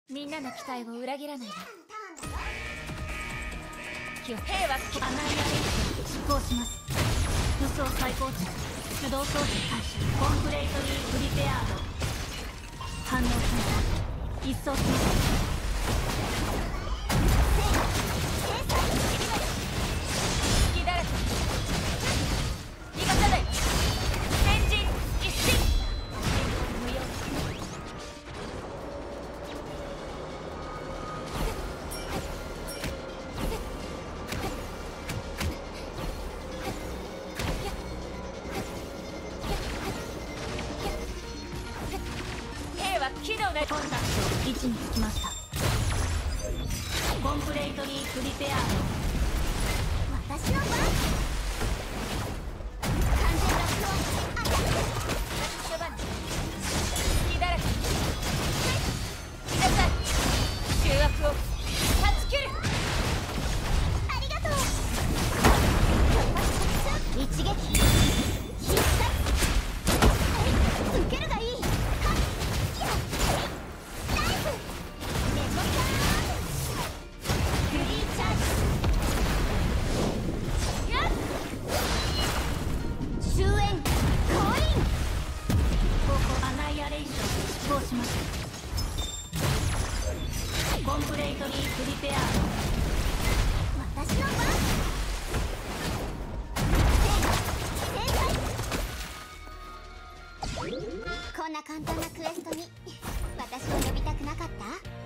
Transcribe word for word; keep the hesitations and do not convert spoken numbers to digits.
みんなの期待を裏切らないで。兵はアナイアレイション執行します。武装再構築、手動装置開始、コンプレートリープリペアード。反応します。一掃します。隙だらけ逃がさない。先陣一進。無用。機能がコンタクト位置につきました。コンプレートリープリペアード。私の番。完全ロックオンアタック。初番隙だらけ。皆さん醜悪を断ち切る。ありがとう。一撃必殺。受けるがいい。します。コンプレートリープリペアード。私の番。正解。こんな簡単なクエストに私を呼びたくなかった？